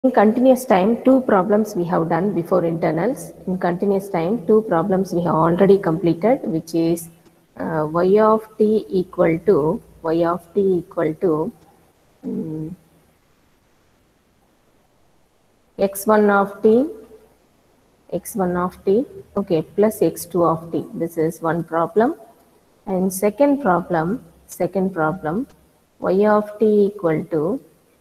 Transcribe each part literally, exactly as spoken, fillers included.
continuous time, two problems we have done before internals. In continuous time, two problems we have already completed, which is uh, y of t equal to y of t equal to um, x one of t, x one of t, okay, plus x two of t. This is one problem. And second problem, second problem, y of t equal to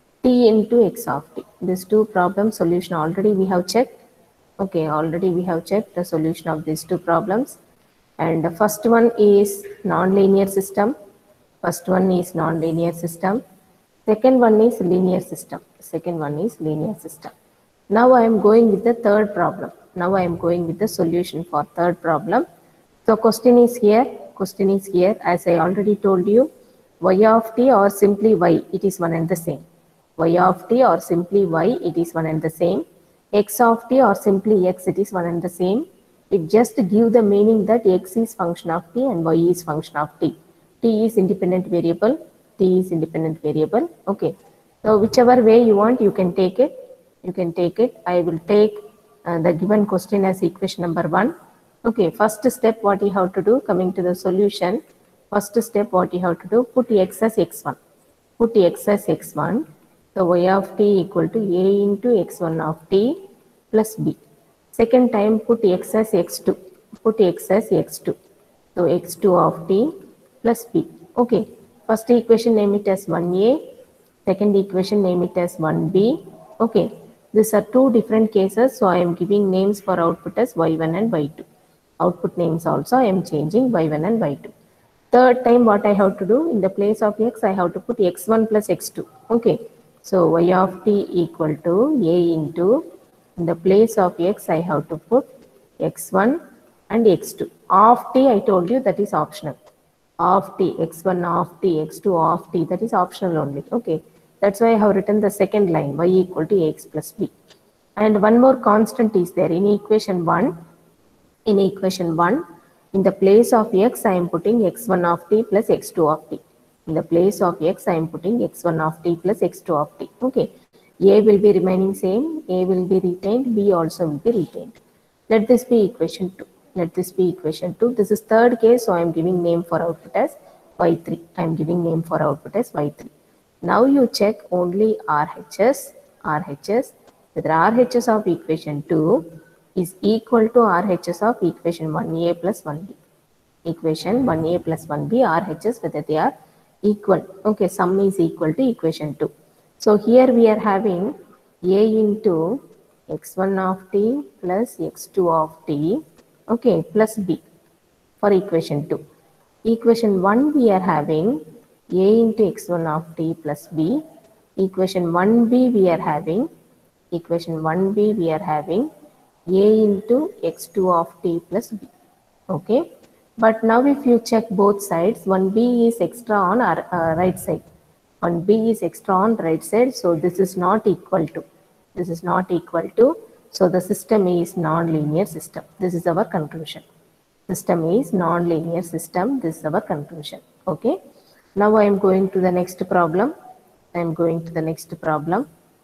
t into x of t. These two problem solution already we have checked. Okay, already we have checked the solution of these two problems. And the first one is nonlinear system. First one is nonlinear system. Second one is linear system. Second one is linear system. Now I am going with the third problem. Now I am going with the solution for third problem. So question is here. Question is here. As I already told you, y of t or simply y, it is one and the same. Y of t or simply y, it is one and the same. X of t or simply x, it is one and the same. It just give the meaning that x is function of t and y is function of t. T is independent variable. T is independent variable. Okay. So whichever way you want, you can take it. You can take it. I will take uh, the given question as equation number one. Okay. First step, what you have to do, coming to the solution. First step, what you have to do, put x as x one. Put x as x one. So y of t equal to a into x one of t plus b. Second time, put x as x two. Put x as x two. So x two of t plus b. Okay. First equation, name it as one a. Second equation, name it as one b. Okay. These are two different cases. So I am giving names for output as y one and y two. Output names also I am changing y one and y two. Third time, what I have to do, in the place of x, I have to put x one plus x two. Okay. So y of t equal to a into, in the place of x, I have to put x one and x two. Of t, I told you that is optional. Of t, x one of t, x two of t, that is optional only. Okay. That's why I have written the second line, y equal to ax plus b. And one more constant is there in equation one. In equation one, in the place of x, I am putting x one of t plus x two of t. In the place of x, I am putting x one of t plus x two of t. Okay. A will be remaining same, A will be retained, B also will be retained. Let this be equation two. Let this be equation two. This is third case, so I am giving name for output as y three. I am giving name for output as y three. Now you check only R H S, R H S, whether R H S of equation two is equal to R H S of equation one a plus one b. Equation one a plus one b, R H S, whether they are equal. Okay, sum is equal to equation two. So here we are having a into x one of t plus x two of t, okay, plus b for equation two. Equation one we are having a into x one of t plus b. Equation one b we are having, equation one b we are having a into x two of t plus b. Okay. But now if you check both sides, one b is extra on our uh, right side. one b is extra on right side. So this is not equal to. This is not equal to. So the system is non-linear system. This is our conclusion. System is non-linear system. This is our conclusion. Okay. Now I am going to the next problem. I am going to the next problem.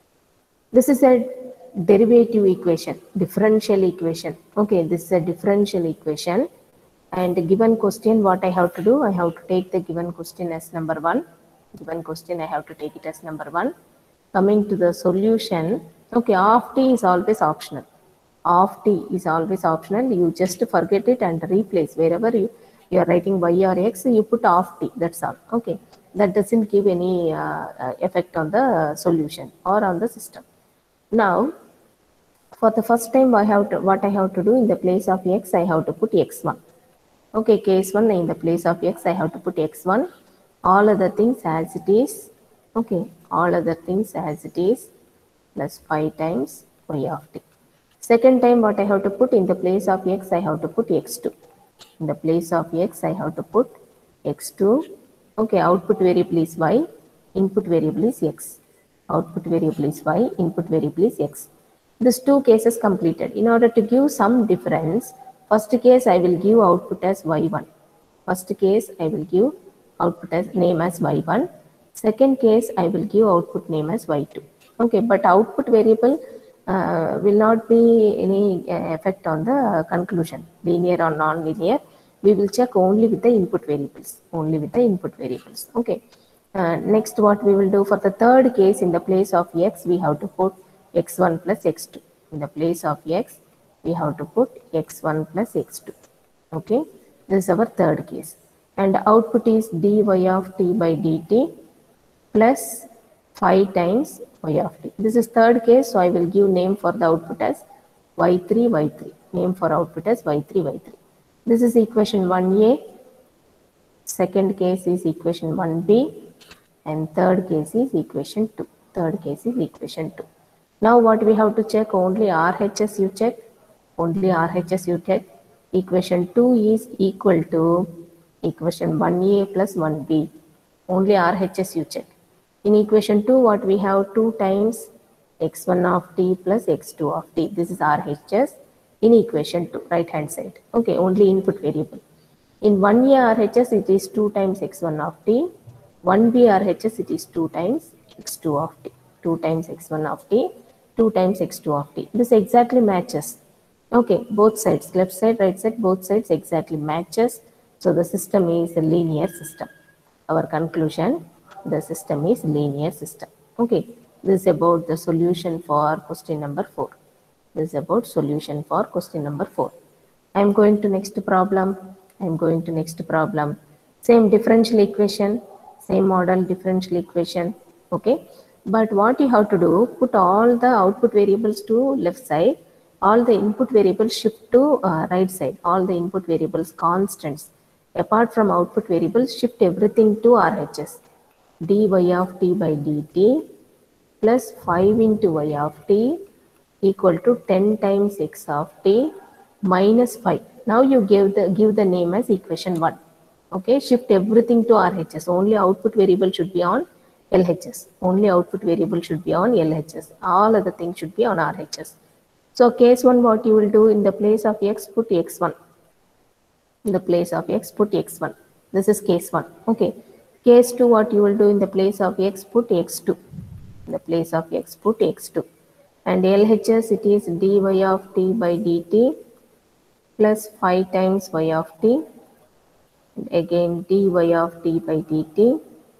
This is a derivative equation, differential equation. Okay, this is a differential equation. And given question, what I have to do, I have to take the given question as number one. Given question, I have to take it as number one. Coming to the solution, okay, of t is always optional. Of t is always optional. You just forget it and replace wherever you you are writing y or x, you put of t, that's all. Okay, that doesn't give any uh, effect on the solution or on the system. Now, for the first time, I have to, what I have to do, in the place of x, I have to put x one. Okay, case one, in the place of x, I have to put x one. All other things as it is. Okay, all other things as it is, plus five times y of t. Second time, what I have to put, in the place of x, I have to put x two. In the place of x, I have to put x two. Okay, output variable is y, input variable is x. Output variable is y, input variable is x. These two cases completed. In order to give some difference, first case I will give output as y one. First case I will give output as name as y one. Second case I will give output name as y two. Okay, but output variable uh, will not be any uh, effect on the conclusion, linear or non-linear. We will check only with the input variables, only with the input variables. Okay. Uh, next, what we will do for the third case, in the place of x, we have to put x one plus x two. In the place of x, we have to put x one plus x two. Okay, this is our third case. And output is dy of t by dt plus five times y of t. This is third case, so I will give name for the output as y three, y three. Name for output as y three, y three. This is equation one a. Second case is equation one b. And third case is equation two. Third case is equation two. Now what we have to check? Only R H S you check. Only R H S you check. Equation two is equal to equation one a plus one b. Only R H S you check. In equation two, what we have? two times x one of t plus x two of t. This is R H S in equation two, right hand side. Okay, only input variable. In one a R H S, it is two times x one of t. one b R H S, it is two times x two of t. two times x one of t, two times x two of t. This exactly matches. Okay, both sides, left side, right side, both sides exactly matches. So the system is a linear system. Our conclusion, the system is linear system. Okay, this is about the solution for question number four. This is about solution for question number four. I am going to next problem. I am going to next problem. Same differential equation, same model differential equation. Okay, but what you have to do, put all the output variables to left side, all the input variables shift to uh, right side, all the input variables constants. Apart from output variables, shift everything to R H S. dy of t by dt plus five into y of t equal to ten times x of t minus five. Now you give the give the name as equation one. Okay, shift everything to R H S. Only output variable should be on L H S. Only output variable should be on L H S. All other things should be on R H S. So case one, what you will do, in the place of x, put x one. In the place of x, put x one. This is case one. Okay. Case two, what you will do, in the place of x, put x two. In the place of x, put x two. And L H S, it is dy of t by dt plus five times y of t. And again dy of t by dt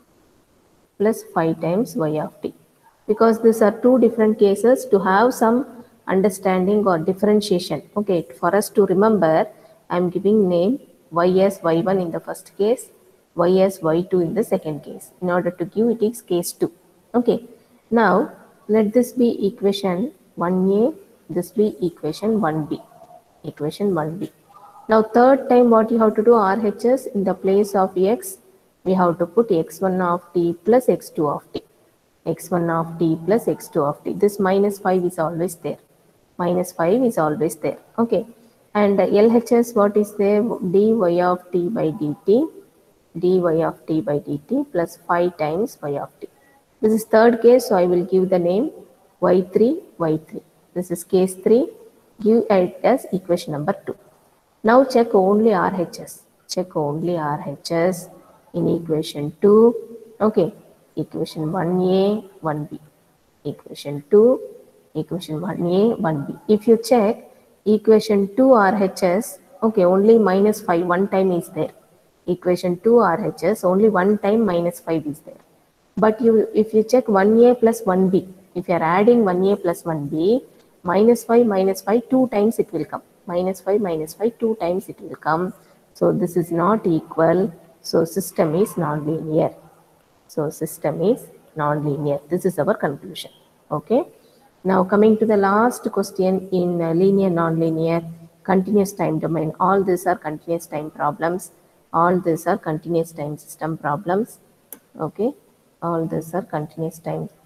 plus five times y of t. Because these are two different cases, to have some understanding or differentiation. Okay, for us to remember, I am giving name y as y one in the first case, y as y two in the second case. In order to give it is case two. Okay, now let this be equation one a, this be equation one b. Equation one b. Now third time what you have to do, R H S, in the place of x, we have to put x one of t plus x two of t. x one of t plus x two of t. This minus five is always there. Minus five is always there. Okay. And L H S, what is there? dy of t by dt. dy of t by dt plus five times y of t. This is third case, so I will give the name y three, y three. This is case three. Give it as equation number two. Now check only R H S. Check only R H S in equation two. Okay. Equation one a, one b. Equation two, equation one a, one b. If you check equation two R H S, okay, only minus five, one time is there. Equation two R H S, only one time minus five is there. But you, if you check one a plus one b, if you are adding one a plus one b, minus five, minus five, two times it will come. Minus five, minus five, two times it will come. So this is not equal. So system is nonlinear. So system is nonlinear. This is our conclusion. Okay. Now coming to the last question in uh, linear nonlinear continuous time domain. All these are continuous time problems. All these are continuous time system problems. Okay. All these are continuous time